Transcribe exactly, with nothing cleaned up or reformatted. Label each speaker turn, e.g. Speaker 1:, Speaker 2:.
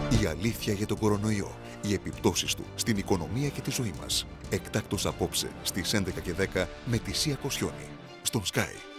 Speaker 1: Η αλήθεια για τον κορονοϊό. Οι επιπτώσεις του στην οικονομία και τη ζωή μας. Εκτάκτως απόψε στις έντεκα και δέκα με τη Σία Κοσιόνη. Στον Sky.